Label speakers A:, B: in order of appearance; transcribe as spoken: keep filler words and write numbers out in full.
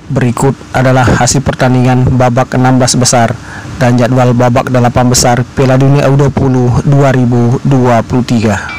A: Berikut adalah hasil pertandingan babak enam belas besar dan jadwal babak delapan besar Piala Dunia U dua puluh dua ribu dua puluh tiga.